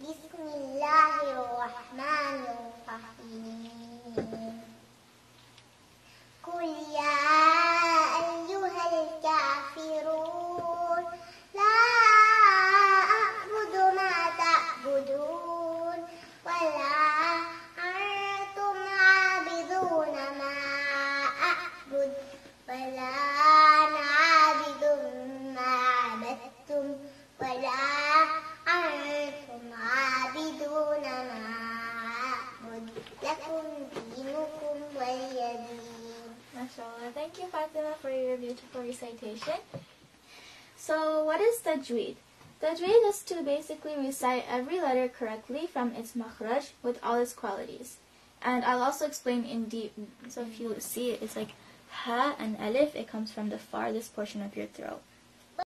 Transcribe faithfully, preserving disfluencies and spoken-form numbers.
Bismillahirrahmanirrahim. Qul ya ayyuhal kafirun la a'budu ma ta'budun wa la antum 'abiduna ma a'bud wa la ana 'abidun ma 'abadtum wa la antum 'abiduna ma a'bud lakum dinukum waliyadin. MashaAllah. Thank you, Fatima, for your beautiful recitation. So, what is tajweed? Tajweed is to basically recite every letter correctly from its makhraj with all its qualities. And I'll also explain in deep. So if you see it, it's like ha and alif, it comes from the farthest portion of your throat.